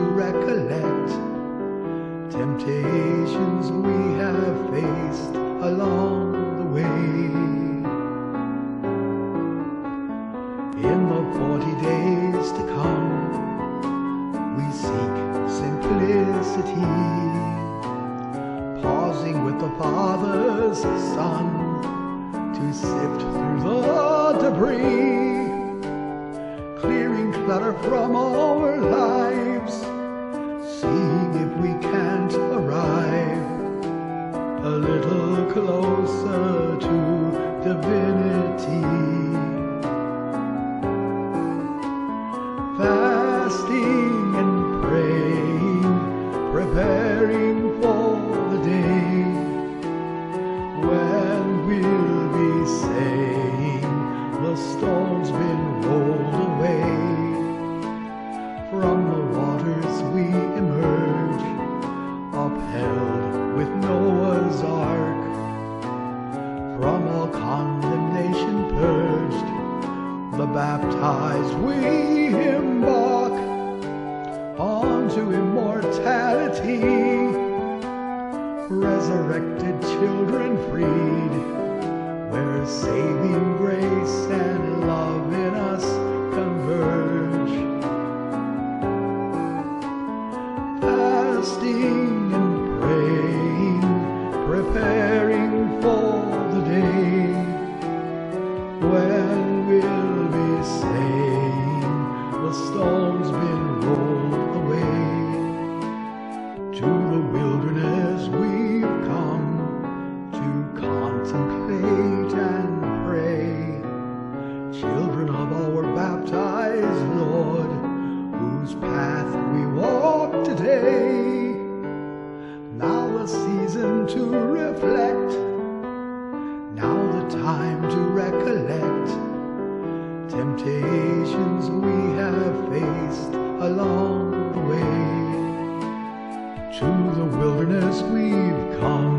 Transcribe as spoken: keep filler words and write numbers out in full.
recollect temptations we have faced along the way. In the forty days to come, we seek simplicity, pausing with the Father's Son to sift through the debris, clearing clutter from our lives, seeing if we can't arrive a little closer to divinity. Fasting and praying, preparing for the day when we'll be saying the stone's been rolled away. From the waters we emerge, upheld with Noah's Ark, from all condemnation purged, the baptized we embark onto immortality, resurrected children freed, where saving grace and love in us converge. Fasting and praying, preparing for the day when we'll be saying the stone's been rolled away. To the wilderness we've come to contemplate and pray, children of our baptized Lord, whose path we walk today. Now the season to reflect, now the time to recollect temptations we have faced along the way. To the wilderness we've come